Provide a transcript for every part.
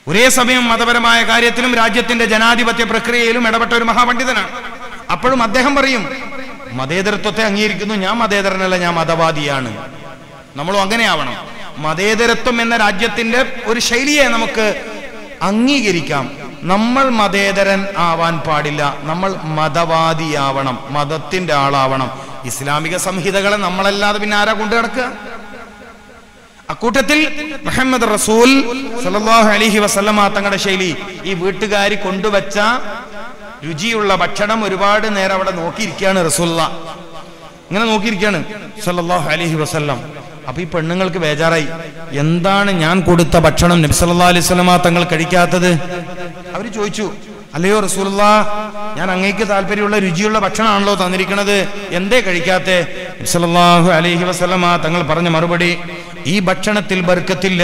ഒരേ സമയം മതപരമായ കാര്യത്തിലും രാജ്യത്തിന്റെ ജനാധിപത്യ പ്രക്രിയയിലും ഇടപെട്ട ഒരു മഹാപണ്ഡിതനാണ്. അപ്പോഴും അദ്ദേഹം പറയും, മതേതരത്വത്തെ അംഗീകരിക്കുന്നു, ഞാൻ മതേതരനല്ല, ഞാൻ മതവാദിയാണ്. നമ്മളും അങ്ങനെയാവണം. മതേതരത്വം എന്ന രാജ്യത്തിന്റെ ഒരു ശൈലിയെ നമുക്ക് അംഗീകരിക്കാം. നമ്മൾ മതേതരൻ ആവാൻ പാടില്ല, നമ്മൾ മതവാദിയാവണം, മതത്തിന്റെ ആളാവണം. ഇസ്ലാമിക സംഹിതകളെ നമ്മളല്ലാതെ പിന്നെ ആരാ കൊണ്ടു നടക്കുക? അക്കൂട്ടത്തിൽ മുഹമ്മദ് റസൂൽ സല്ലല്ലാഹു അലൈഹി വസല്ലമ തങ്ങളുടെ ശൈലി, ഈ വീട്ടുകാരി കൊണ്ടുവച്ച രുചിയുള്ള ഭക്ഷണം ഒരുപാട് നേരം അവിടെ നോക്കിയിരിക്കുകയാണ് റസൂലുള്ളാഹ്. ഇങ്ങനെ നോക്കിയിരിക്കുകയാണ് സല്ലല്ലാഹു അലൈഹി വസല്ലം. അപ്പൊ ഈ പെണ്ണുങ്ങൾക്ക് ബേജാറായി, എന്താണ് ഞാൻ കൊടുത്ത ഭക്ഷണം നബി സല്ലല്ലാഹു അലൈഹി വസല്ലമ തങ്ങൾ കഴിക്കാത്തത്? അവര് ചോദിച്ചു, അല്ലയോ റസൂലുള്ളാഹ്, ഞാൻ അങ്ങേക്ക് താല്പര്യമുള്ള രുചിയുള്ള ഭക്ഷണമാണല്ലോ തന്നിരിക്കുന്നത്, എന്തേ കഴിക്കാത്തെ? നബി സല്ലല്ലാഹു അലൈഹി വസല്ലമ തങ്ങൾ പറഞ്ഞ മറുപടി, ഈ ഭക്ഷണത്തിൽ ബർക്കത്തില്ല,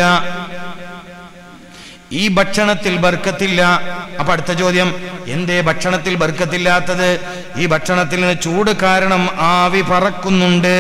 ഈ ഭക്ഷണത്തിൽ ബർക്കത്തില്ല. അപ്പൊ അടുത്ത ചോദ്യം, എന്തേ ഭക്ഷണത്തിൽ ബർക്കത്തില്ലാത്തത്? ഈ ഭക്ഷണത്തിൽ നിന്ന് ചൂട് കാരണം ആവി പറക്കുന്നുണ്ട്,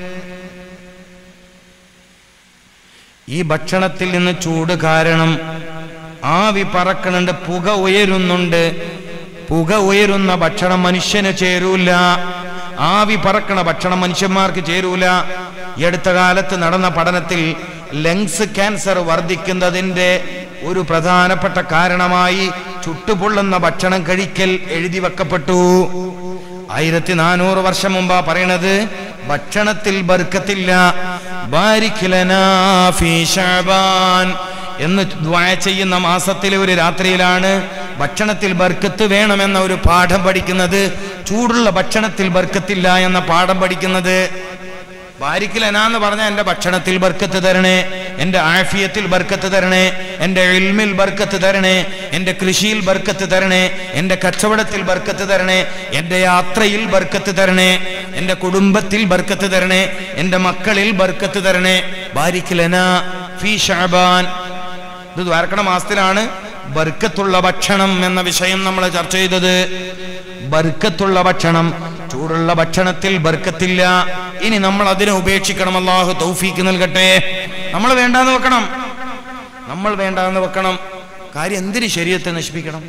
ഈ ഭക്ഷണത്തിൽ നിന്ന് ചൂട് കാരണം ആവി പറക്കണുണ്ട്, പുക ഉയരുന്നുണ്ട്. പുക ഉയരുന്ന ഭക്ഷണം മനുഷ്യന് ചേരൂല, ആവി പറക്കണ ഭക്ഷണം മനുഷ്യന്മാർക്ക് ചേരൂല. ഈ അടുത്ത കാലത്ത് നടന്ന പഠനത്തിൽ ലങ്സ് ക്യാൻസർ വർദ്ധിക്കുന്നതിന്റെ ഒരു പ്രധാനപ്പെട്ട കാരണമായി ചുട്ടുപൊള്ളുന്ന ഭക്ഷണം കഴിക്കൽ എഴുതി വെക്കപ്പെട്ടു. 1400 വർഷം മുമ്പാ പറയണത്, ഭക്ഷണത്തിൽ ബർക്കത്തില്ല. ബാരിക് ലനാ ഫീ ശഅബാൻ എന്ന് ദുആ ചെയ്യുന്ന മാസത്തിലെ ഒരു രാത്രിയിലാണ് ഭക്ഷണത്തിൽ ബർക്കത്ത് വേണമെന്ന ഒരു പാഠം പഠിക്കുന്നത്, ചൂടുള്ള ഭക്ഷണത്തിൽ ബർക്കത്തില്ല എന്ന പാഠം പഠിക്കുന്നത്. ബാരിക് ലനാ എന്ന് പറഞ്ഞാൽ എന്റെ ഭക്ഷണത്തിൽ ബർക്കത്ത് തരണേ, എന്റെ ആഫിയത്തിൽ ബർക്കത്ത് തരണേ, എന്റെ ഇൽമിൽ ബർക്കത്ത് തരണേ, എന്റെ കൃഷിയിൽ ബർക്കത്ത് തരണേ, എന്റെ കച്ചവടത്തിൽ ബർക്കത്ത് തരണേ, എന്റെ യാത്രയിൽ ബർക്കത്ത് തരണേ, എന്റെ കുടുംബത്തിൽ ബർക്കത്ത് തരണേ, എന്റെ മക്കളിൽ ബർക്കത്ത് തരണേ. ബാരിക് ലനാ ഫീ ശഅബാൻ. ഇത് ദ്വാരക്കണ മാസത്തിലാണ് ബർക്കത്തുള്ള ഭക്ഷണം എന്ന വിഷയം നമ്മൾ ചർച്ച ചെയ്തത്. ബർക്കത്തുള്ള ഭക്ഷണം, ചൂടുള്ള ഭക്ഷണത്തിൽ ബർക്കത്തില്ല. ഇനി നമ്മൾ അതിനെ ഉപേക്ഷിക്കണം. അല്ലാഹു തൗഫീക്ക് നൽകട്ടെ. നമ്മൾ വേണ്ടാന്ന് വെക്കണം, നമ്മൾ വേണ്ടാന്ന് വെക്കണം. കാര്യം എന്തിന് ശരീരത്തെ നശിപ്പിക്കണം?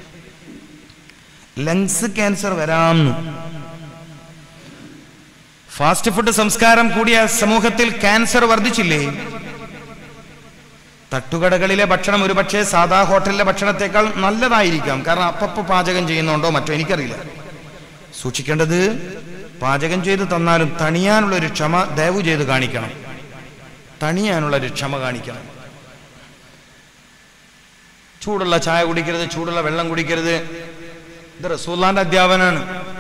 ലങ്സ് ക്യാൻസർ വരാമെന്ന്. ഫാസ്റ്റ് ഫുഡ് സംസ്കാരം കൂടിയ സമൂഹത്തിൽ ക്യാൻസർ വർദ്ധിച്ചില്ലേ? തട്ടുകടകളിലെ ഭക്ഷണം ഒരുപക്ഷെ സാധാ ഹോട്ടലിലെ ഭക്ഷണത്തെക്കാൾ നല്ലതായിരിക്കാം, കാരണം അപ്പപ്പോ പാചകം ചെയ്യുന്നുണ്ടോ മറ്റോ എനിക്കറിയില്ല. സൂക്ഷിക്കേണ്ടത്, പാചകം ചെയ്ത് തന്നാലും തണിയാനുള്ളൊരു ക്ഷമ ദയവ് ചെയ്ത് കാണിക്കണം, തണിയാനുള്ളൊരു ക്ഷമ കാണിക്കണം. ചൂടുള്ള ചായ കുടിക്കരുത്, ചൂടുള്ള വെള്ളം കുടിക്കരുത്. ഇത് റസൂലുള്ളാഹിന്റെ അധ്യാപനമാണ്,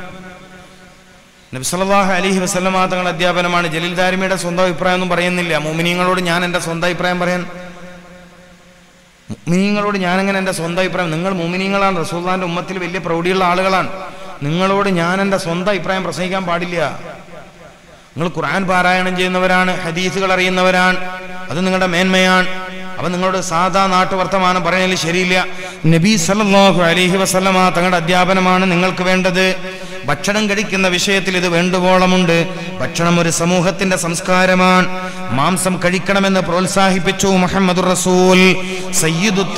നബി സല്ലല്ലാഹു അലൈഹി വസല്ലമ തങ്ങളുടെ അധ്യാപനമാണ്. ജലീൽ ദാരിമിയുടെ സ്വന്തം അഭിപ്രായം ഒന്നും പറയുന്നില്ല. മുഅ്മിനീങ്ങളോട് ഞാൻ എൻ്റെ സ്വന്തം അഭിപ്രായം പറയാൻ, മുഅ്മിനീങ്ങളോട് ഞാൻ എങ്ങനെ എൻ്റെ സ്വന്തം അഭിപ്രായം? നിങ്ങൾ മുഅ്മിനീങ്ങളാണ്, റസൂലുള്ളാഹിന്റെ ഉമ്മത്തിൽ വലിയ പ്രൗഢിയുള്ള ആളുകളാണ്. നിങ്ങളോട് ഞാൻ എൻ്റെ സ്വന്തം അഭിപ്രായം പ്രസംഗിക്കാൻ പാടില്ല. നിങ്ങൾ ഖുർആൻ പാരായണം ചെയ്യുന്നവരാണ്, ഹദീസുകൾ അറിയുന്നവരാണ്, അത് നിങ്ങളുടെ മേന്മയാണ്. അപ്പൊ നിങ്ങളോട് സാധാ നാട്ടുവർത്തമാനം പറയുന്നതിൽ ശരിയില്ല. നബി സല്ലല്ലാഹു അലൈഹി വസല്ലമ തങ്ങളുടെ അധ്യാപനമാണ് നിങ്ങൾക്ക് വേണ്ടത്. ഭക്ഷണം കഴിക്കുന്ന വിഷയത്തിൽ ഇത് വേണ്ടുവോളമുണ്ട്. ഭക്ഷണം ഒരു സമൂഹത്തിന്റെ സംസ്കാരമാണ്. മാംസം കഴിക്കണമെന്ന് പ്രോത്സാഹിപ്പിച്ചു മുഹമ്മദുർ റസൂൽ. സയ്യിദുത്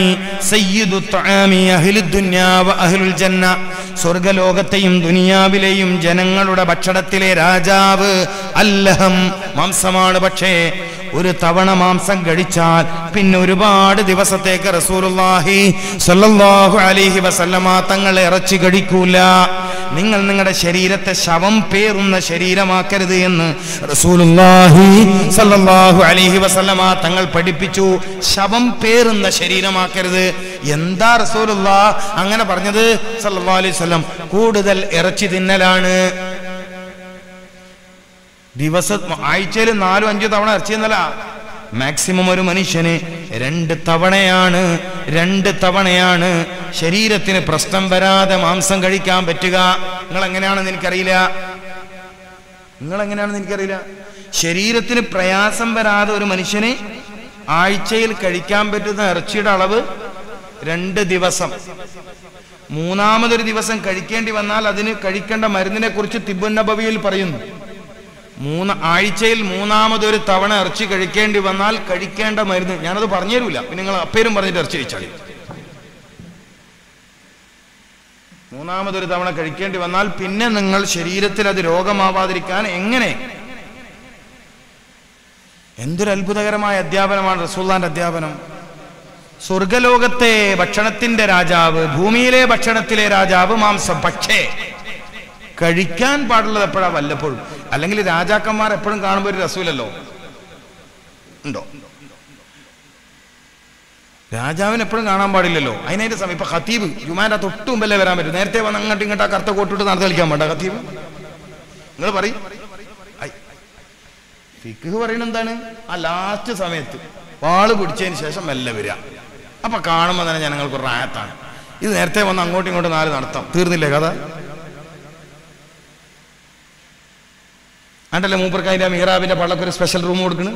തുആമി അഹ്ലുദ് ദുനിയാ വ അഹ്ലുൽ ജന്ന. സ്വർഗ്ഗലോകത്തെയും ദുനിയാവിലെയും ജനങ്ങളുടെ ഭക്ഷണത്തിലെ രാജാവ് അല്ലഹം, മാംസമാണ്. പക്ഷേ ഒരു തവണ മാംസം കഴിച്ചാൽ പിന്നെ ഒരുപാട് ദിവസത്തേക്ക് റസൂലുള്ളാഹി സ്വല്ലല്ലാഹു അലൈഹി വസല്ലമ തങ്ങൾ ഇറച്ചി കഴിക്കൂല. നിങ്ങൾ നിങ്ങളുടെ ശരീരത്തെ ശവം പേറുന്ന ശരീരമാക്കരുത് എന്ന് റസൂലുള്ളാഹി സ്വല്ലല്ലാഹു അലൈഹി വസല്ലമ തങ്ങൾ പഠിപ്പിച്ചു. ശവം പേറുന്ന ശരീരമാക്കരുത്. എന്താ റസൂലുള്ളാഹ് അങ്ങനെ പറഞ്ഞത്? സ്വല്ലല്ലാഹു അലൈഹി വസല്ലം കൂടുതൽ ഇറച്ചി തിന്നലാണ്. ആഴ്ചയിൽ 4-5 തവണ ഇറച്ചി എന്നല്ല, മാക്സിമം ഒരു മനുഷ്യന് 2 തവണയാണ് ശരീരത്തിന് പ്രശ്നം വരാതെ മാംസം കഴിക്കാൻ പറ്റുക. നിങ്ങൾ എങ്ങനെയാണെന്ന് എനിക്കറിയില്ല. ശരീരത്തിന് പ്രയാസം വരാതെ ഒരു മനുഷ്യന് ആഴ്ചയിൽ കഴിക്കാൻ പറ്റുന്ന ഇറച്ചിയുടെ അളവ് 2 ദിവസം. മൂന്നാമതൊരു ദിവസം കഴിക്കേണ്ടി വന്നാൽ അതിന് കഴിക്കേണ്ട മരുന്നിനെ കുറിച്ച് തിബ്ബുൻ നബവിയിൽ പറയുന്നു. ആഴ്ചയിൽ മൂന്നാമതൊരു തവണ ഇറച്ചി കഴിക്കേണ്ടി വന്നാൽ കഴിക്കേണ്ട മരുന്ന് ഞാനത് പറഞ്ഞു തരൂല, പിന്നെ നിങ്ങൾ അപ്പേരും പറഞ്ഞിട്ട് ഇറച്ചി കഴിച്ചാളി. മൂന്നാമതൊരു തവണ കഴിക്കേണ്ടി വന്നാൽ പിന്നെ നിങ്ങൾ ശരീരത്തിൽ അത് രോഗമാവാതിരിക്കാൻ എങ്ങനെ? എന്തൊരു അത്ഭുതകരമായ അധ്യാപനമാണ് റസൂലുള്ളാഹിന്റെ അധ്യാപനം. സ്വർഗലോകത്തെ ഭക്ഷണത്തിന്റെ രാജാവ്, ഭൂമിയിലെ ഭക്ഷണത്തിലെ രാജാവ് മാംസം. പക്ഷേ കഴിക്കാൻ പാടുള്ളത് എപ്പോഴാ? വല്ലപ്പോഴും. അല്ലെങ്കിൽ രാജാക്കന്മാർ എപ്പോഴും കാണുമ്പോൾ ഒരു രസൂലല്ലോ, ഉണ്ടോ? രാജാവിന് എപ്പോഴും കാണാൻ പാടില്ലല്ലോ, അതിനതിന്റെ സമയം. ഇപ്പൊ ഖതീബ് ജുമാന്റെ തൊട്ട് മുമ്പല്ലേ വരാൻ പറ്റും. നേരത്തെ വന്ന് അങ്ങോട്ടും ഇങ്ങോട്ട് ആ കറുത്ത കോട്ടിട്ട് നടത്തി കളിക്കാൻ വേണ്ട ഖതീബ്? നിങ്ങൾ പറയും. ഫിഖ് പറയുന്നത് എന്താണ്? ആ ലാസ്റ്റ് സമയത്ത് വാള് പിടിച്ചതിന് ശേഷം മെല്ലെ വരിക. അപ്പൊ കാണുമ്പോൾ തന്നെ ജനങ്ങൾക്ക് ഒരു റായത്താണ്. ഇത് നേരത്തെ വന്ന് അങ്ങോട്ടും ഇങ്ങോട്ടും നാല് നടത്താം. തീർന്നില്ലേ കഥ? ആണ്ടല്ലേ മൂപ്പർക്ക് അതിന്റെ മിഹ്റാബിന്റെ പള്ളക്കൊരു സ്പെഷ്യൽ റൂം കൊടുക്കണം.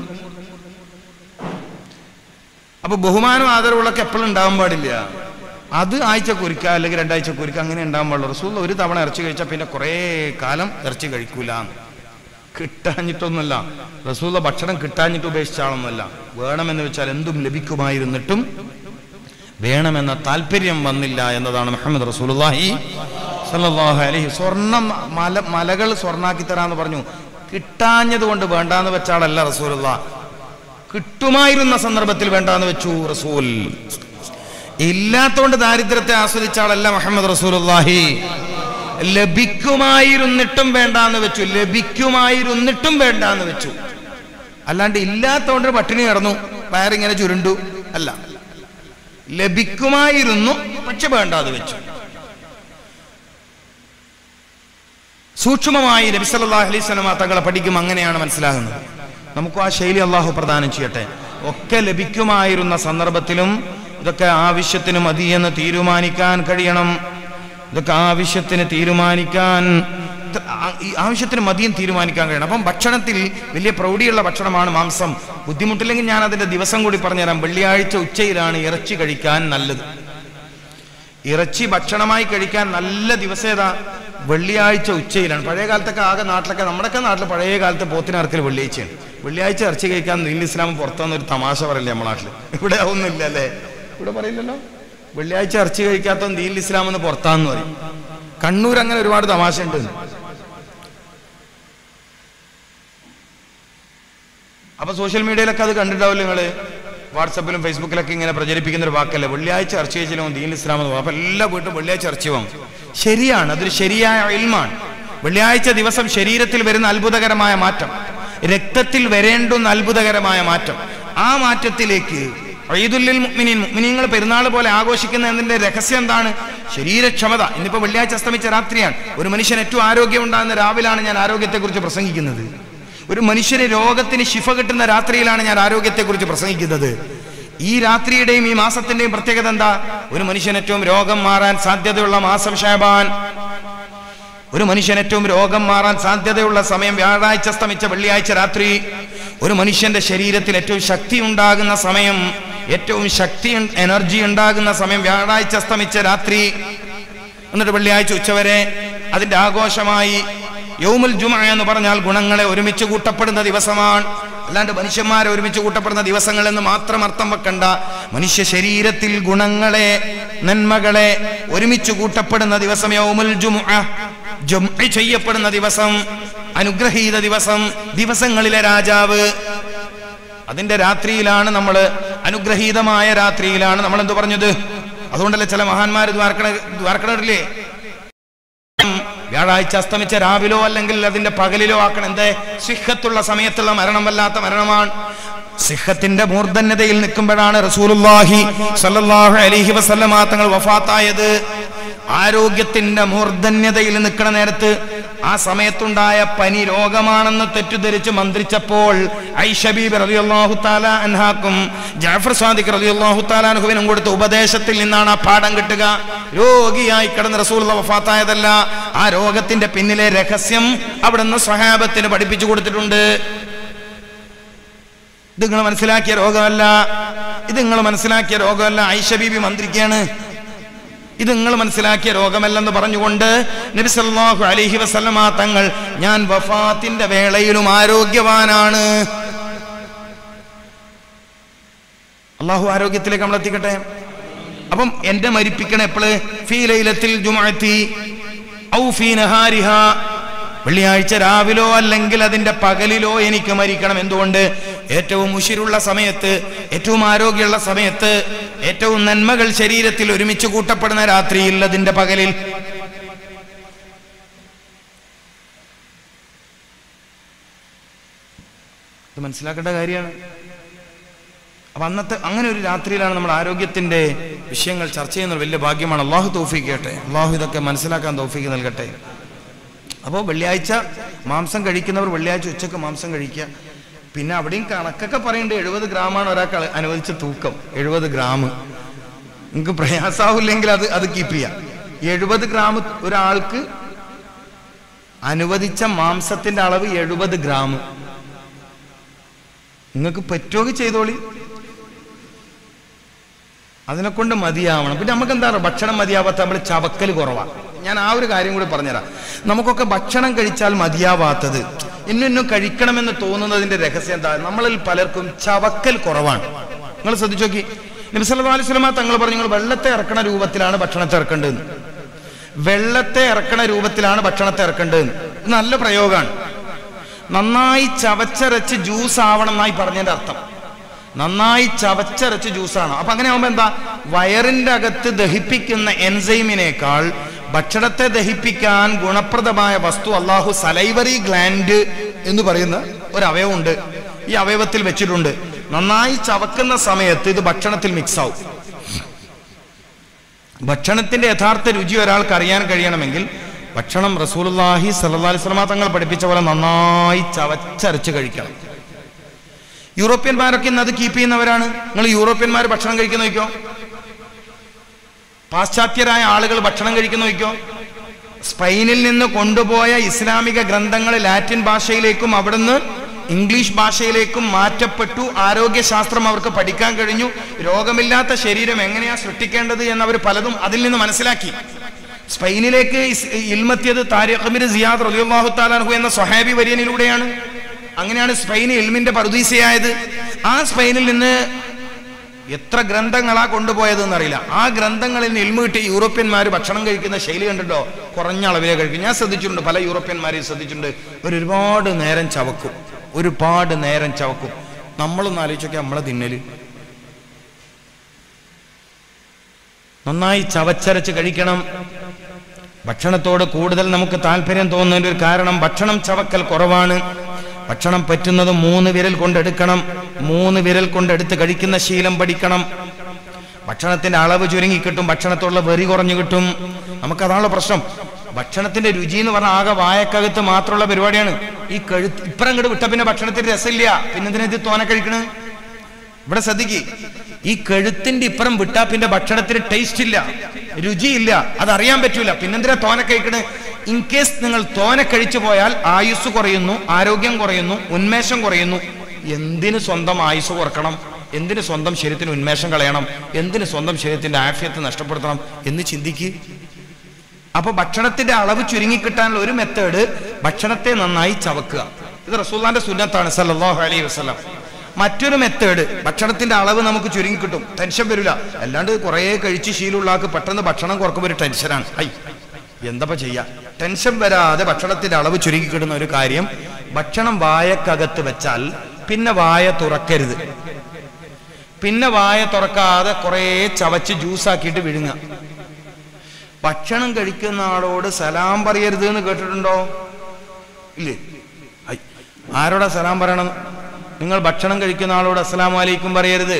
അപ്പൊ ബഹുമാനം ആദരവുകളൊക്കെ എപ്പോഴും ഉണ്ടാവാൻ പാടില്ല. അത് ആഴ്ചക്കൊരിക്ക അല്ലെങ്കിൽ 2 ആഴ്ചക്കൊരിക്ക അങ്ങനെ ഉണ്ടാവാൻ പാടുള്ളൂ. റസൂൽ ഒരു തവണ ഇറച്ചി കഴിച്ചാൽ പിന്നെ കുറേ കാലം ഇറച്ചി കഴിക്കൂല. കിട്ടാഞ്ഞിട്ടൊന്നുമല്ല, റസൂൽ ഭക്ഷണം കിട്ടാഞ്ഞിട്ട് ഉപേക്ഷിച്ച ആളൊന്നുമല്ല. വേണമെന്ന് വെച്ചാൽ എന്തും ലഭിക്കുമായിരുന്നിട്ടും വേണമെന്ന താല്പര്യം വന്നില്ല എന്നതാണ് മുഹമ്മദ് റസൂലുള്ളാഹി സ്വല്ലല്ലാഹു അലൈഹി. സ്വർണം മലകൾ സ്വർണ്ണാക്കി തരാന്ന് പറഞ്ഞു. കിട്ടാഞ്ഞത് കൊണ്ട് വേണ്ടാന്ന് വെച്ച ആളല്ല റസൂലുള്ളാഹ്. കിട്ടുമായിരുന്ന സന്ദർഭത്തിൽ വേണ്ടാന്ന് വെച്ചു റസൂൽ. ഇല്ലാത്തോണ്ട് ദാരിദ്ര്യത്തെ ആസ്വദിച്ച ആളല്ല മുഹമ്മദ് റസൂലുള്ളാഹി. ലഭിക്കുമായിരുന്നിട്ടും വേണ്ടാന്ന് വെച്ചു. ലഭിക്കുമായിരുന്നിട്ടും വേണ്ടാന്ന് വെച്ചു. അല്ലാണ്ട് ഇല്ലാത്തോണ്ട് പട്ടിണി കിടന്നു, വയറിങ്ങനെ ചുരുണ്ടു അല്ല. ലഭിക്കുമായിരുന്നു, പക്ഷെ വേണ്ടാന്ന് വെച്ചു. സൂക്ഷ്മമായി നബി സല്ലല്ലാഹു അലൈഹി വസല്ലം തങ്ങളെ പഠിക്കും. അങ്ങനെയാണ് മനസ്സിലാകുന്നത്. നമുക്ക് ആ ശൈലി അള്ളാഹു പ്രദാനം ചെയ്യട്ടെ. ഒക്കെ ലഭിക്കുമായിരുന്ന സന്ദർഭത്തിലും ഇതൊക്കെ ആവശ്യത്തിന് മതിയെന്ന് തീരുമാനിക്കാൻ കഴിയണം. ഇതൊക്കെ ആവശ്യത്തിന് മതിയും തീരുമാനിക്കാൻ കഴിയണം. അപ്പം ഭക്ഷണത്തിൽ വലിയ പ്രൗഢിയുള്ള ഭക്ഷണമാണ് മാംസം. ബുദ്ധിമുട്ടില്ലെങ്കിൽ ഞാൻ അതിന്റെ ദിവസം കൂടി പറഞ്ഞുതരാം. വെള്ളിയാഴ്ച ഉച്ചയിലാണ് ഇറച്ചി കഴിക്കാൻ നല്ലത്. ഇറച്ചി ഭക്ഷണമായി കഴിക്കാൻ നല്ല ദിവസം ഏതാ? വെള്ളിയാഴ്ച ഉച്ചയിലാണ്. പഴയ കാലത്തൊക്കെ ആകെ നാട്ടിലൊക്കെ, നമ്മുടെയൊക്കെ നാട്ടിൽ പഴയ കാലത്ത് പോത്തിനറക്കൽ വെള്ളിയാഴ്ചയാണ്. വെള്ളിയാഴ്ച ഇറച്ചി കഴിക്കാൻ ദീൻ ഇസ്ലാം പുറത്തുനിന്നൊരു തമാശ പറയില്ലേ നമ്മുടെ നാട്ടിൽ? ഇവിടെ ഒന്നുമില്ല അല്ലേ? ഇവിടെ പറയില്ലല്ലോ. വെള്ളിയാഴ്ച ഇറച്ചി കഴിക്കാത്ത ദീൻ ഇസ്ലാം എന്ന് പുറത്താന്ന് പറയും. കണ്ണൂർ അങ്ങനെ ഒരുപാട് തമാശ ഉണ്ട്. അപ്പൊ സോഷ്യൽ മീഡിയയിലൊക്കെ അത് കണ്ടിട്ടാവില്ല നിങ്ങള്? വാട്സപ്പിലും ഫേസ്ബുക്കിലൊക്കെ ഇങ്ങനെ പ്രചരിപ്പിക്കുന്ന ഒരു വാക്കല്ലേ വെള്ളിയാഴ്ച ഇറച്ചി കഴിച്ചില്ലോ ദീൻ ഇസ്ലാം എന്ന്. അപ്പൊ എല്ലാ വീട്ടും വെള്ളിയാഴ്ച ഇറച്ചി വാങ്ങും. ശരിയാണ്, അതൊരു ശരിയായ ഇൽമാണ്. വെള്ളിയാഴ്ച ദിവസം ശരീരത്തിൽ വരുന്ന അത്ഭുതകരമായ മാറ്റം, രക്തത്തിൽ വരേണ്ടുന്ന അത്ഭുതകരമായ മാറ്റം, ആ മാറ്റത്തിലേക്ക് ഈദുൽ മുഅ്മിനീൻ, മുഅ്മിനീങ്ങൾ പെരുന്നാൾ പോലെ ആഘോഷിക്കുന്നതിന്റെ രഹസ്യം എന്താണ്? ശരീരക്ഷമത. ഇന്നിപ്പോ വെള്ളിയാഴ്ച അസ്തമിച്ച രാത്രിയാണ്. ഒരു മനുഷ്യൻ ഏറ്റവും ആരോഗ്യം ഉണ്ടാകുന്ന രാവിലാണ് ഞാൻ ആരോഗ്യത്തെക്കുറിച്ച് പ്രസംഗിക്കുന്നത്. ഒരു മനുഷ്യന് രോഗത്തിന് ശിഫ കിട്ടുന്ന രാത്രിയിലാണ് ഞാൻ ആരോഗ്യത്തെക്കുറിച്ച് പ്രസംഗിക്കുന്നത്. ഈ രാത്രിയുടെയും ഈ മാസത്തിന്റെയും പ്രത്യേകത എന്താ? ഒരു മനുഷ്യൻ ഏറ്റവും രോഗം മാറാൻ സാധ്യതയുള്ള മാസം ശഅബാൻ. ഒരു മനുഷ്യൻ ഏറ്റവും രോഗം മാറാൻ സാധ്യതയുള്ള സമയം വ്യാഴാഴ്ച അസ്തമിച്ച വെള്ളിയാഴ്ച രാത്രി. ഒരു മനുഷ്യന്റെ ശരീരത്തിൽ ഏറ്റവും ശക്തി ഉണ്ടാകുന്ന സമയം, ഏറ്റവും എനർജി ഉണ്ടാകുന്ന സമയം വ്യാഴാഴ്ച അസ്തമിച്ച രാത്രി. എന്നിട്ട് വെള്ളിയാഴ്ച ഉച്ചവരെ അതിന്റെ ആഘോഷമായി. യൗമുൽ ജുമുഅ എന്ന് പറഞ്ഞാൽ ഗുണങ്ങളെ ഒരുമിച്ച് കൂട്ടപ്പെടുന്ന ദിവസമാണ്. അല്ലാണ്ട് മനുഷ്യന്മാരെ ഒരുമിച്ച് കൂട്ടപ്പെടുന്ന ദിവസങ്ങൾ എന്ന് മാത്രം അർത്ഥം വെക്കണ്ട. മനുഷ്യ ശരീരത്തിൽ ഗുണങ്ങളെ, നന്മകളെ ഒരുമിച്ച് കൂട്ടപ്പെടുന്ന ദിവസം യൗമുൽ ജുമുഅ. ജുമുഅ ചെയ്യപ്പെടുന്ന ദിവസം, അനുഗ്രഹീത ദിവസം, ദിവസങ്ങളിലെ രാജാവ്. അതിന്റെ രാത്രിയിലാണ് നമ്മൾ, അനുഗ്രഹീതമായ രാത്രിയിലാണ് നമ്മൾ എന്ത് പറഞ്ഞത്? അതുകൊണ്ടല്ലേ ചില മഹാന്മാർ ദ്വാരക്കണല്ലേ വ്യാഴാഴ്ച അസ്തമിച്ച രാവിലോ അല്ലെങ്കിൽ അതിന്റെ പകലിലോ ആക്കണം. എന്തേ? സിഹത്തുള്ള സമയത്തുള്ള മരണം വല്ലാത്ത മരണമാണ്. സിഹത്തിന്റെ മൂർധന്യതയിൽ നിൽക്കുമ്പോഴാണ് റസൂലുള്ളാഹി സ്വല്ലല്ലാഹു അലൈഹി വസല്ലമ തങ്ങൾ വഫാത്തായത്. ആരോഗ്യത്തിന്റെ മൂർധന്യതയിൽ നിൽക്കുന്ന നേരത്ത് ആ സമയത്തുണ്ടായ പനി രോഗമാണെന്ന് തെറ്റിദ്ധരിച്ച് മന്ത്രിച്ചപ്പോൾ ഐഷ ബീബി റളിയല്ലാഹു തആല അൻഹാക്കും ജഅഫർ സാദിഖ് റളിയല്ലാഹു തആല അൻഹുവിനും കൊടുത്ത ഉപദേശത്തിൽ നിന്നാണ് ആ പാഠം കിട്ടുക. രോഗിയായി കിടന്ന റസൂലുള്ളാഹി വഫാത്തായതല്ല, ആ രോഗത്തിന്റെ പിന്നിലെ രഹസ്യം അവിടുന്ന് സ്വഹാബത്തിന് പഠിപ്പിച്ചു കൊടുത്തിട്ടുണ്ട്. ഇത് നിങ്ങൾ മനസ്സിലാക്കിയ രോഗമല്ല, ഐഷ ബീബി മന്ത്രിക്കുകയാണ്. ഇത് നിങ്ങൾ മനസ്സിലാക്കിയ രോഗമല്ലെന്ന് പറഞ്ഞുകൊണ്ട് നബി സല്ലല്ലാഹു അലൈഹി വസല്ലമ തങ്ങൾ ഞാൻ വഫാത്തിന്റെ വേളയിലും ആരോഗ്യവാനാണ്. അള്ളാഹു ആരോഗ്യത്തിലേക്ക് നമ്മൾ എത്തിക്കട്ടെ. അപ്പം എന്റെ മരിപ്പിക്കണം എപ്പോഴ്? ഫീ ലൈലത്തിൽ ജുമുഅത്തി ഔ ഫീ നഹാരിഹാ, വെള്ളിയാഴ്ച രാവിലോ അല്ലെങ്കിൽ അതിന്റെ പകലിലോ എനിക്ക് മരിക്കണം. എന്തുകൊണ്ട്? ഏറ്റവും ഉശിരുള്ള സമയത്ത്, ഏറ്റവും ആരോഗ്യമുള്ള സമയത്ത്, ഏറ്റവും നന്മകൾ ശരീരത്തിൽ ഒരുമിച്ച് കൂട്ടപ്പെടുന്ന രാത്രിയിൽ, അതിന്റെ പകലിൽ. ഇത് മനസ്സിലാക്കേണ്ട കാര്യമാണ്. അപ്പൊ അന്നത്തെ അങ്ങനെ ഒരു രാത്രിയിലാണ് നമ്മൾ ആരോഗ്യത്തിന്റെ വിഷയങ്ങൾ ചർച്ച ചെയ്യുന്നത്. വലിയ ഭാഗ്യമാണ്. അള്ളാഹു തൗഫീഖ് ചെയ്യട്ടെ. അള്ളാഹു ഇതൊക്കെ മനസ്സിലാക്കാൻ തൗഫീഖ് നൽകട്ടെ. അപ്പോൾ വെള്ളിയാഴ്ച മാംസം കഴിക്കുന്നവർ വെള്ളിയാഴ്ച ഉച്ചക്ക് മാംസം കഴിക്കുക. പിന്നെ അവിടെയും കണക്കൊക്കെ പറയുന്നുണ്ട്. 70 ഗ്രാമാണ് ഒരാൾക്ക് അനുവദിച്ച തൂക്കം. 70 ഗ്രാം. നിങ്ങൾക്ക് പ്രയാസാവില്ലെങ്കിൽ അത് കീപ്പ് ചെയ്യാം. 70 ഗ്രാം ഒരാൾക്ക് അനുവദിച്ച മാംസത്തിന്റെ അളവ് 70 ഗ്രാം. നിങ്ങൾക്ക് പറ്റുമെങ്കിൽ ചെയ്തോളി, അതിനെ കൊണ്ട് മതിയാവണം. പിന്നെ നമുക്ക് എന്താ പറയുക, ഭക്ഷണം മതിയാവാത്ത നമ്മൾ ചവക്കൽ കുറവാണ്. ഞാൻ ആ ഒരു കാര്യം കൂടി പറഞ്ഞുതരാം. നമുക്കൊക്കെ ഭക്ഷണം കഴിച്ചാൽ മതിയാവാത്തത്, ഇന്നും കഴിക്കണമെന്ന് തോന്നുന്നതിന്റെ രഹസ്യം എന്താ? നമ്മളിൽ പലർക്കും ചവക്കൽ കുറവാണ്. നിങ്ങൾ ശ്രദ്ധിച്ചു നോക്കി. നബി സല്ലല്ലാഹു അലൈഹി വസല്ലം തങ്ങൾ പറഞ്ഞു, നിങ്ങൾ വെള്ളത്തെ ഇറക്കണ രൂപത്തിലാണ് ഭക്ഷണത്തെ ഇറക്കേണ്ടതെന്ന്. വെള്ളത്തെ ഇറക്കണ രൂപത്തിലാണ് ഭക്ഷണത്തെ ഇറക്കേണ്ടതെന്ന്. നല്ല പ്രയോഗമാണ്. നന്നായി ചവച്ചരച്ച് ജ്യൂസ് ആവണം എന്നായി പറഞ്ഞതിന്റെ അർത്ഥം. നന്നായി ചവച്ചരച്ച് ജ്യൂസാണ്. അപ്പൊ അങ്ങനെ ആവുമ്പോ എന്താ? വയറിന്റെ അകത്ത് ദഹിപ്പിക്കുന്ന എൻസൈമിനേക്കാൾ ഭക്ഷണത്തെ ദഹിപ്പിക്കാൻ ഗുണപ്രദമായ വസ്തു അള്ളാഹു സലൈവറി ഗ്ലാൻഡ് എന്ന് പറയുന്ന ഒരു അവയവമുണ്ട്. ഈ അവയവത്തിൽ വെച്ചിട്ടുണ്ട്. നന്നായി ചവക്കുന്ന സമയത്ത് ഇത് ഭക്ഷണത്തിൽ മിക്സ് ആവും. ഭക്ഷണത്തിന്റെ യഥാർത്ഥ രുചി ഒരാൾക്ക് അറിയാൻ കഴിയണമെങ്കിൽ ഭക്ഷണം റസൂലുള്ളാഹി സ്വല്ലല്ലാഹി അലൈഹി വസല്ലം തങ്ങൾ പഠിപ്പിച്ച പോലെ നന്നായി ചവച്ചരച്ച് കഴിക്കണം. യൂറോപ്യന്മാരൊക്കെ ഇന്ന് അത് കീപ്പ് ചെയ്യുന്നവരാണ്. നിങ്ങൾ യൂറോപ്യന്മാർ ഭക്ഷണം കഴിക്കുന്ന നോക്കിയോ, പാശ്ചാത്യരായ ആളുകൾ ഭക്ഷണം കഴിക്കുന്ന നോക്കിയോ. സ്പെയിനിൽ നിന്ന് കൊണ്ടുപോയ ഇസ്ലാമിക ഗ്രന്ഥങ്ങൾ ലാറ്റിൻ ഭാഷയിലേക്കും അവിടുന്ന് ഇംഗ്ലീഷ് ഭാഷയിലേക്കും മാറ്റപ്പെട്ടു. ആരോഗ്യശാസ്ത്രം അവർക്ക് പഠിക്കാൻ കഴിഞ്ഞു. രോഗമില്ലാത്ത ശരീരം എങ്ങനെയാ സൃഷ്ടിക്കേണ്ടത് എന്നവർ പലതും അതിൽ നിന്ന് മനസ്സിലാക്കി. സ്പെയിനിലേക്ക് ഇൽമെത്തിയത് താരിഖ് ഇബ്നു സിയാദ് റളിയല്ലാഹു തആല അൻഹു എന്ന സ്വഹാബി വര്യനിലൂടെയാണ്. അങ്ങനെയാണ് സ്പെയിന് ഇൽമിന്റെ പറുദീസയായത്. ആ സ്പെയിനിൽ നിന്ന് എത്ര ഗ്രന്ഥങ്ങളാ കൊണ്ടുപോയത് എന്നറിയില്ല. ആ ഗ്രന്ഥങ്ങളിൽ നിന്ന് ഇൽമ കിട്ടിയ യൂറോപ്യന്മാർ ഭക്ഷണം കഴിക്കുന്ന ശൈലി കണ്ടിട്ടോ, കുറഞ്ഞ അളവിലേ കഴിക്കും. ഞാൻ ശ്രദ്ധിച്ചിട്ടുണ്ട്, പല യൂറോപ്യന്മാരെയും ശ്രദ്ധിച്ചിട്ടുണ്ട്. ഒരുപാട് നേരം ചവക്കും, ഒരുപാട് നേരം ചവക്കും. നമ്മളൊന്ന് ആലോചിച്ചൊക്കെ നമ്മളെ തിന്നല്. നന്നായി ചവച്ചരച്ച് കഴിക്കണം. ഭക്ഷണത്തോട് കൂടുതൽ നമുക്ക് താല്പര്യം തോന്നുന്നതിന്റെ ഒരു കാരണം ഭക്ഷണം ചവക്കൽ കുറവാണ്. ഭക്ഷണം പറ്റുന്നത് 3 വിരൽ കൊണ്ടെടുക്കണം. 3 വിരൽ കൊണ്ടെടുത്ത് കഴിക്കുന്ന ശീലം പഠിക്കണം. ഭക്ഷണത്തിന്റെ അളവ് ചുരുങ്ങി കിട്ടും, ഭക്ഷണത്തോടുള്ള വെറി കുറഞ്ഞു കിട്ടും. നമുക്കതാണുള്ള പ്രശ്നം. ഭക്ഷണത്തിന്റെ രുചി എന്ന് പറഞ്ഞാൽ ആകെ വായക്കകത്ത് മാത്രമുള്ള പരിപാടിയാണ്. ഈ കഴുത്ത് ഇപ്പുറം അങ്ങോട്ട് വിട്ട പിന്നെ ഭക്ഷണത്തിന് രസമില്ല. പിന്നെ എന്തിനാ ഇത് തോനെ കഴിക്കണ്? ഇവിടെ ശ്രദ്ധിക്ക്, ഈ കഴുത്തിന്റെ ഇപ്പുറം വിട്ടാ പിന്നെ ഭക്ഷണത്തിന് ടേസ്റ്റ് ഇല്ല, രുചിയില്ല, അതറിയാൻ പറ്റൂല. പിന്നെന്തിനാ തോനെ കഴിക്കണ്? ഇൻ കേസ് നിങ്ങൾ തോനെ കഴിച്ചു പോയാൽ ആയുസ് കുറയുന്നു, ആരോഗ്യം കുറയുന്നു, ഉന്മേഷം കുറയുന്നു. എന്തിന് സ്വന്തം ആയുസ് കുറക്കണം? എന്തിന് സ്വന്തം ശരീരത്തിന് ഉന്മേഷം കളയണം? എന്തിന് സ്വന്തം ശരീരത്തിന്റെ ആഫിയത്ത് നഷ്ടപ്പെടുത്തണം എന്ന് ചിന്തിക്ക്. അപ്പൊ ഭക്ഷണത്തിന്റെ അളവ് ചുരുങ്ങിക്കിട്ടാനുള്ള ഒരു മെത്തേഡ് ഭക്ഷണത്തെ നന്നായി ചവക്കുക. ഇത് റസൂലുള്ളാഹിന്റെ സുന്നത്താണ് സല്ലല്ലാഹു അലൈഹി വസല്ലം. മറ്റൊരു മെത്തേഡ്, ഭക്ഷണത്തിന്റെ അളവ് നമുക്ക് ചുരുങ്ങിക്കിട്ടും, ടെൻഷൻ വരില്ല. അല്ലാണ്ട് കുറെ കഴിച്ച് ശീലമുള്ള ആൾക്ക് പെട്ടെന്ന് ഭക്ഷണം കുറക്കുമ്പോൾ ഒരു ടെൻഷനാണ്. എന്താ ചെയ്യാ? ടെൻഷൻ വരാതെ ഭക്ഷണത്തിന്റെ അളവ് ചുരുങ്ങിക്കിടുന്ന ഒരു കാര്യം, ഭക്ഷണം വായക്കകത്ത് വെച്ചാൽ പിന്നെ വായ തുറക്കരുത്. പിന്നെ വായ തുറക്കാതെ കുറെ ചവച്ച് ജ്യൂസാക്കിയിട്ട് വിഴുങ്ങുക. ഭക്ഷണം കഴിക്കുന്ന ആളോട് സലാം പറയരുത് എന്ന് കേട്ടിട്ടുണ്ടോ? ഇല്ലേ? ആരോടാ സലാം പറയണം? നിങ്ങൾ ഭക്ഷണം കഴിക്കുന്ന ആളോട് അസ്സലാമു അലൈക്കും പറയരുത്.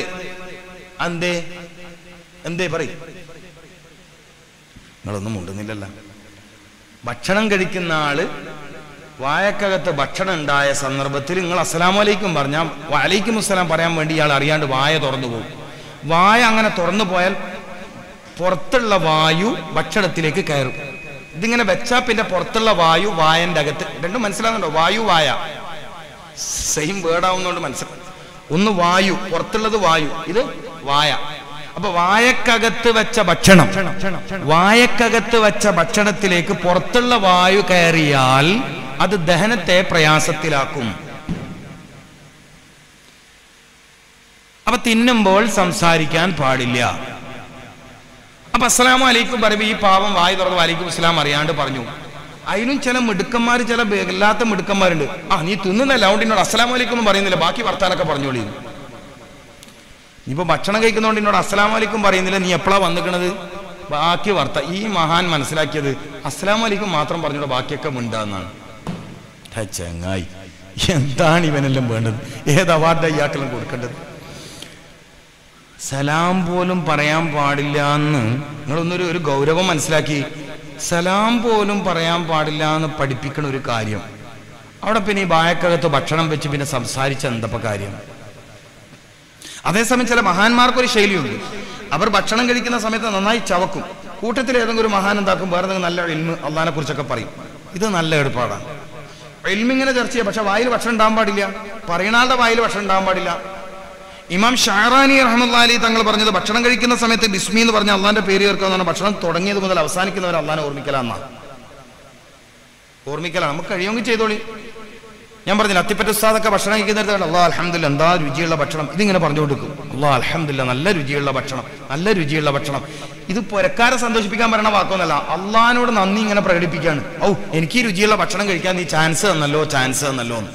എന്തേ പറയും? നിങ്ങളൊന്നും ഉണ്ടെന്നില്ലല്ലോ. ഭക്ഷണം കഴിക്കുന്ന ആള് വായക്കകത്ത് ഭക്ഷണം ഉണ്ടായ സന്ദർഭത്തിൽ നിങ്ങൾ അസ്സലാമു അലൈക്കും പറഞ്ഞാൽ വലൈക്കും അസ്സലാം പറയാൻ വേണ്ടി ഇയാൾ അറിയാണ്ട് വായ തുറന്നു പോകും. വായ അങ്ങനെ തുറന്നു പോയാൽ പുറത്തുള്ള വായു ഭക്ഷണത്തിലേക്ക് കയറും. ഇതിങ്ങനെ വെച്ചാൽ പിന്നെ പുറത്തുള്ള വായു വായന്റെ അകത്ത്. രണ്ടും മനസ്സിലാകുന്നുണ്ടോ? വായു വായ സെയിം വേർഡ് ആവുന്നതുകൊണ്ട് മനസ്സിലാവും. ഒന്ന് വായു, പുറത്തുള്ളത് വായു, ഇത് വായ. അപ്പൊ വായക്കകത്ത് വെച്ച ഭക്ഷണത്തിലേക്ക് പുറത്തുള്ള വായു കയറിയാൽ അത് ദഹനത്തെ പ്രയാസത്തിലാക്കും. അപ്പൊ തിന്നുമ്പോൾ സംസാരിക്കാൻ പാടില്ല. അപ്പൊ അസ്സലാമു അലൈക്കും പറയുമ്പോ ഈ പാവം വായു തുറന്ന് വലൈക്കും അസ്സലാം അറിയാണ്ട് പറഞ്ഞു. അതിനും ചില മിടുക്കന്മാർ, ചില എല്ലാത്ത മിടുക്കന്മാരുണ്ട്. നീ തിന്നുന്നല്ല, അതുകൊണ്ട് എന്നോട് അസ്സലാമു അലൈക്കും ഒന്നും പറയുന്നില്ല, ബാക്കി വർത്താനൊക്കെ പറഞ്ഞോളി. നീയിപ്പോ ഭക്ഷണം കഴിക്കുന്നതുകൊണ്ട് എന്നോട് അസ്സലാമു അലൈക്കും പറയുന്നില്ല, നീ എപ്പോഴാ വന്നിക്കണത്? ബാക്കി ഈ മഹാൻ മനസ്സിലാക്കിയത് അസ്സലാമു അലൈക്കും മാത്രം പറഞ്ഞോളൂ, ബാക്കിയൊക്കെ മിണ്ടാന്നാണ്. ചങ്ങായി, എന്താണ് ഇവനെല്ലാം വേണ്ടത്? ഏത് അവാർഡാ ഇയാൾക്കെല്ലാം കൊടുക്കേണ്ടത്? സലാം പോലും പറയാൻ പാടില്ല എന്ന് നിങ്ങളൊന്നൊരു ഗൗരവം മനസ്സിലാക്കി. സലാം പോലും പറയാൻ പാടില്ല എന്ന് പഠിപ്പിക്കണ ഒരു കാര്യം. അവിടെ പിന്നെ ഈ വായക്കകത്ത് ഭക്ഷണം വെച്ച് പിന്നെ സംസാരിച്ച എന്തപ്പോ കാര്യം? അതേസമയം ചില മഹാന്മാർക്കൊരു ശൈലിയുണ്ട്. അവർ ഭക്ഷണം കഴിക്കുന്ന സമയത്ത് നന്നായി ചവക്കും. കൂട്ടത്തിൽ ഏതെങ്കിലും ഒരു മഹാൻ എന്താക്കും, വേറെ എന്തെങ്കിലും നല്ല ഇൽമ് അള്ളാഹിനെ കുറിച്ചൊക്കെ പറയും. ഇത് നല്ല ഏർപ്പാടാണ്. ഇൽമിങ്ങനെ ചർച്ച ചെയ്യാം, പക്ഷെ വായിൽ ഭക്ഷണം ഉണ്ടാകാൻ പാടില്ല. പറയുന്നാളുടെ വായിൽ ഭക്ഷണം ഉണ്ടാകാൻ പാടില്ല. ഇമാം ഷാറാനി റഹ്മത്തുള്ളാഹി അലൈഹി തങ്ങൾ പറഞ്ഞത് ഭക്ഷണം കഴിക്കുന്ന സമയത്ത് ബിസ്മി എന്ന് പറഞ്ഞ അള്ളാന്റെ പേര് ചേർക്കാന്നാണ്. ഭക്ഷണം തുടങ്ങിയത് മുതൽ അവസാനിക്കുന്നവരെ അള്ളാനെ ഓർമ്മിക്കലാന്നാണ്. നമുക്ക് കഴിയുമെങ്കിൽ ചെയ്തോളി. ഞാൻ പറഞ്ഞില്ല, അത്തിപ്പറ്റ ഉസ്താദൊക്കെ ഭക്ഷണം കഴിക്കുന്നിടത്ത് അള്ളാഹ് അൽഹംദുലില്ലാ എന്താ രുചിയുള്ള ഭക്ഷണം, ഇതിങ്ങനെ പറഞ്ഞു കൊടുക്കും. അള്ളാഹ് അൽഹംദുലില്ലാ നല്ല രുചിയുള്ള ഭക്ഷണം. ഇത് പുരക്കാരെ സന്തോഷിപ്പിക്കാൻ പറയുന്ന വാക്കൊന്നല്ല, അള്ളാഹിനോട് നന്ദി ഇങ്ങനെ പ്രകടിപ്പിക്കുകയാണ്. എനിക്ക് ഈ രുചിയുള്ള ഭക്ഷണം കഴിക്കാൻ നീ ചാൻസ് തന്നല്ലോ എന്ന്.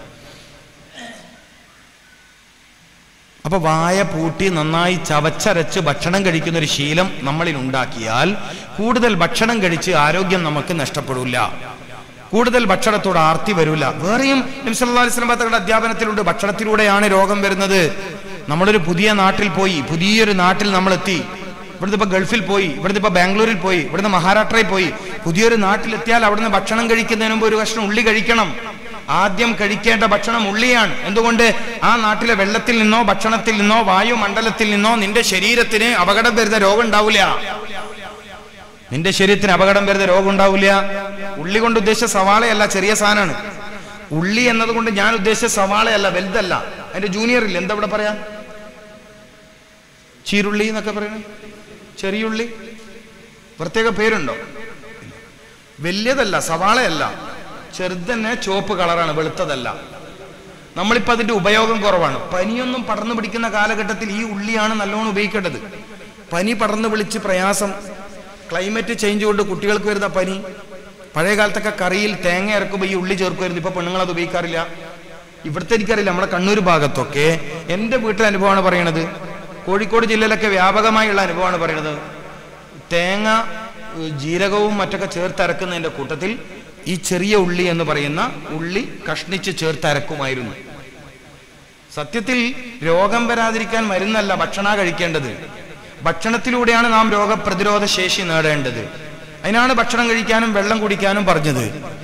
അപ്പൊ വായ പൂട്ടി നന്നായി ചവച്ചരച്ച് ഭക്ഷണം കഴിക്കുന്ന ഒരു ശീലം നമ്മളിൽ ഉണ്ടാക്കിയാൽ കൂടുതൽ ഭക്ഷണം കഴിച്ച് ആരോഗ്യം നമുക്ക് നഷ്ടപ്പെടില്ല, കൂടുതൽ ഭക്ഷണത്തോട് ആർത്തി വരില്ല. വേറെയും നബി സല്ലല്ലാഹു അലൈഹി വസല്ലം തങ്ങളുടെ അധ്യാപനത്തിലുണ്ട്, ഭക്ഷണത്തിലൂടെയാണ് രോഗം വരുന്നത്. നമ്മളൊരു പുതിയൊരു നാട്ടിൽ നമ്മൾ എത്തി. ഇവിടുന്ന് ഇപ്പൊ ഗൾഫിൽ പോയി, ഇവിടുന്ന് ഇപ്പൊ ബാംഗ്ലൂരിൽ പോയി, ഇവിടുന്ന് മഹാരാഷ്ട്രയിൽ പോയി. പുതിയൊരു നാട്ടിലെത്തിയാൽ അവിടുന്ന് ഭക്ഷണം കഴിക്കുന്നതിന് മുമ്പ് ഒരു കഷ്ണം ഉള്ളി കഴിക്കണം. ആദ്യം കഴിക്കേണ്ട ഭക്ഷണം ഉള്ളിയാണ്. എന്തുകൊണ്ട്? ആ നാട്ടിലെ വെള്ളത്തിൽ നിന്നോ ഭക്ഷണത്തിൽ നിന്നോ വായുമണ്ഡലത്തിൽ നിന്നോ നിന്റെ ശരീരത്തിന് അപകടം വരുന്ന രോഗം ഉണ്ടാവില്ല. ഉള്ളി കൊണ്ട് ഉദ്ദേശിച്ച സവാളയല്ല, ചെറിയ സാധനമാണ്. ഉള്ളി എന്നതുകൊണ്ട് ഞാൻ ഉദ്ദേശിച്ച സവാളയല്ല, വലുതല്ല. അതിന്റെ ജൂനിയർ ഇല്ല, എന്താ ഇവിടെ പറയാ? ചീരുള്ളി എന്നൊക്കെ പറയണ, ചെറിയുള്ളി, പ്രത്യേക പേരുണ്ടോ? വലിയതല്ല, സവാളയല്ല, ചെറുതന്നെ, ചുവപ്പ് കളറാണ്, വെളുത്തതല്ല. നമ്മളിപ്പോ അതിന്റെ ഉപയോഗം കുറവാണ്. പനിയൊന്നും പടർന്നു പിടിക്കുന്ന കാലഘട്ടത്തിൽ ഈ ഉള്ളിയാണ് നല്ലോണം ഉപയോഗിക്കേണ്ടത്. പനി പടർന്നു പിടിച്ച് പ്രയാസം, ക്ലൈമറ്റ് ചേഞ്ച് കൊണ്ട് കുട്ടികൾക്ക് വരുന്ന പനി. പഴയ കാലത്തൊക്കെ കറിയിൽ തേങ്ങ ഇറക്കുമ്പോൾ ഈ ഉള്ളി ചേർക്കുമായിരുന്നു. ഇപ്പൊ പെണ്ണുങ്ങൾ അത് ഉപയോഗിക്കാറില്ല. ഇവിടുത്തെ എനിക്കറിയില്ല, നമ്മുടെ കണ്ണൂർ ഭാഗത്തൊക്കെ എൻ്റെ വീട്ടിലെ അനുഭവമാണ് പറയണത്. കോഴിക്കോട് ജില്ലയിലൊക്കെ വ്യാപകമായുള്ള അനുഭവമാണ് പറയണത്. തേങ്ങ, ജീരകവും മറ്റൊക്കെ ചേർത്തരക്കുന്നതിന്റെ കൂട്ടത്തിൽ ഈ ചെറിയ ഉള്ളി എന്ന് പറയുന്ന ഉള്ളി കഷ്ണിച്ച് ചേർത്തരക്കുമായിരുന്നു. സത്യത്തിൽ രോഗം വരാതിരിക്കാൻ മരുന്നല്ല ഭക്ഷണ കഴിക്കേണ്ടത്. ഭക്ഷണത്തിലൂടെയാണ് നാം രോഗപ്രതിരോധ ശേഷി നേടേണ്ടത്. അതിനാണ് ഭക്ഷണം കഴിക്കാനും വെള്ളം കുടിക്കാനും പറഞ്ഞത്.